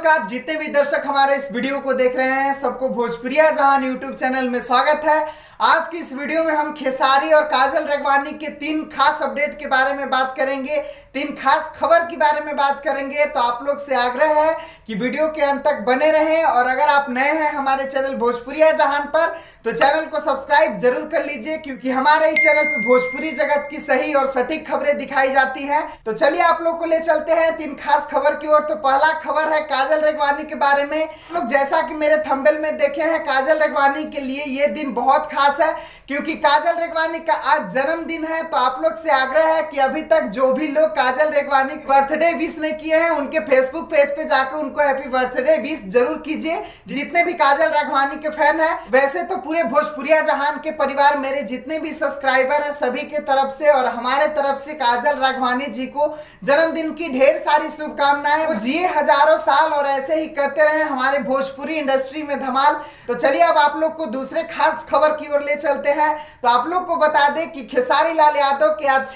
नमस्कार। जितने भी दर्शक हमारे इस वीडियो को देख रहे हैं सबको भोजपुरिया जहान यूट्यूब चैनल में स्वागत है। आज की इस वीडियो में हम खेसारी और काजल रेगवानी के 3 खास अपडेट के बारे में बात करेंगे, 3 खास खबर के बारे में बात करेंगे। तो आप लोग से आग्रह है कि वीडियो के अंत तक बने रहें और अगर आप नए हैं हमारे चैनल भोजपुरिया जहान पर तो चैनल को सब्सक्राइब जरूर कर लीजिए, क्योंकि हमारे इस चैनल पे भोजपुरी जगत की सही और सटीक खबरें दिखाई जाती हैं। तो चलिए आप लोग को ले चलते हैं 3 खास खबर की ओर। तो पहला खबर है काजल रेगवानी के बारे में। लोग जैसा कि मेरे थंबनेल में देखे हैं, काजल रेगवानी के लिए ये दिन बहुत खास है, क्योंकि काजल रेगवानी का आज जन्मदिन है। तो आप लोग से आग्रह है कि अभी तक जो भी लोग काजल रेगवानी बर्थडे विश नहीं किए हैं, उनके फेसबुक पेज पे जाकर उनको हैप्पी बर्थडे विश जरूर कीजिए। जितने भी काजल रेगवानी के फैन है, वैसे तो पूरे भोजपुरिया जहान के परिवार, मेरे जितने भी सब्सक्राइबर हैं सभी के तरफ से और हमारे तरफ से काजल रेगवानी जी को जन्मदिन की ढेर सारी शुभकामनाएं। वो जिए हजारों साल और ऐसे ही करते रहे हमारे भोजपुरी इंडस्ट्री में धमाल। तो चलिए अब आप लोग को दूसरे खास खबर की ओर ले चलते हैं। तो आप लोग को बता दें कि खेसारी लाल यादव के आज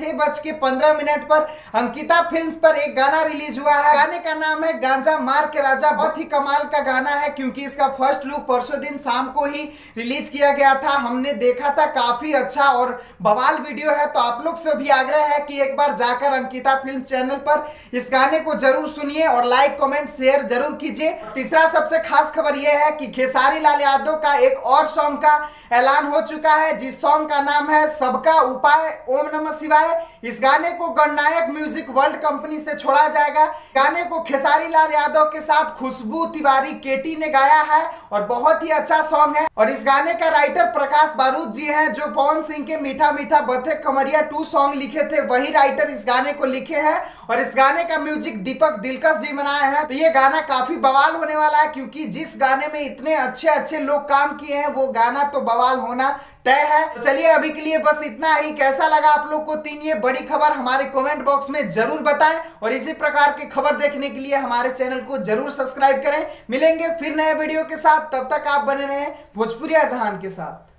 6:15 पर अंकिता फिल्म्स पर एक गाना रिलीज हुआ है। गाने का नाम है गांजा मार के राजा। बहुत ही कमाल का गाना है, क्योंकि इसका फर्स्ट लुक परसों दिन शाम को ही रिलीज किया गया था। हमने देखा था, काफी अच्छा और बवाल वीडियो है। तो आप लोग से भी आग्रह है कि एक बार जाकर अंकिता फिल्म चैनल पर इस गाने को जरूर सुनिए और लाइक कमेंट शेयर जरूर कीजिए। तीसरा सबसे खास खबर यह है कि खेसारी लाल यादव का एक और सॉन्ग का ऐलान हो चुका है, जिस सॉन्ग का नाम है सबका उपाय ओम नमः शिवाय। इस गाने को गणनायक म्यूजिक वर्ल्ड कंपनी से छोड़ा जाएगा। गाने को खेसारी लाल यादव के साथ खुशबू तिवारी केटी ने गाया है और बहुत ही अच्छा सॉन्ग है। और इस गाने का राइटर प्रकाश बारूद जी हैं, जो पवन सिंह के मीठा मीठा बथे कमरिया 2 सॉन्ग लिखे थे, वही राइटर इस गाने को लिखे हैं। और इस गाने का म्यूजिक दीपक दिलकश जी बनाए हैं। तो ये गाना काफी बवाल होने वाला है, क्योंकि जिस गाने में इतने अच्छे लोग काम किए हैं, वो गाना तो बवाल होना तय है। तो चलिए अभी के लिए बस इतना ही। कैसा लगा आप लोग को 3 ये बड़ी खबर हमारे कमेंट बॉक्स में जरूर बताएं और इसी प्रकार की खबर देखने के लिए हमारे चैनल को जरूर सब्सक्राइब करें। मिलेंगे फिर नए वीडियो के साथ, तब तक आप बने रहें भोजपुरिया जहान के साथ।